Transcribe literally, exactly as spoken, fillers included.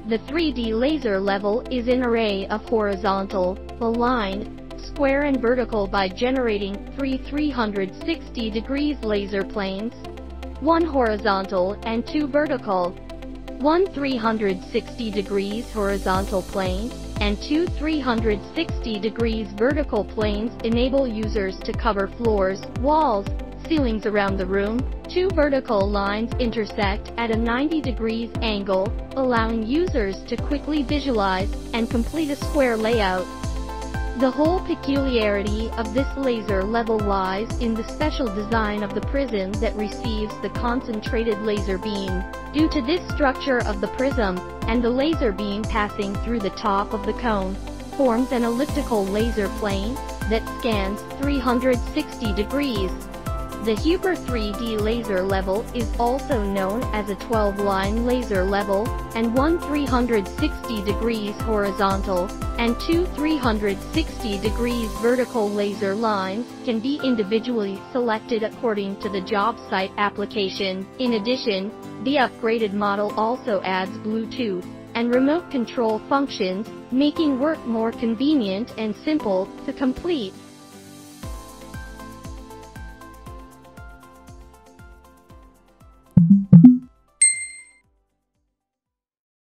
The three D laser level is an array of horizontal, aligned, square and vertical by generating three three hundred sixty degrees laser planes, one horizontal and two vertical, one three hundred sixty degrees horizontal plane, and two three hundred sixty degrees vertical planes enable users to cover floors, walls, ceilings around the room. Two vertical lines intersect at a ninety degrees angle, allowing users to quickly visualize and complete a square layout. The whole peculiarity of this laser level lies in the special design of the prism that receives the concentrated laser beam. Due to this structure of the prism, and the laser beam passing through the top of the cone, forms an elliptical laser plane that scans three hundred sixty degrees. The Huepar three D laser level is also known as a twelve line laser level, and one three hundred sixty degrees horizontal, and two three hundred sixty degrees vertical laser lines can be individually selected according to the job site application. In addition, the upgraded model also adds Bluetooth and remote control functions, making work more convenient and simple to complete.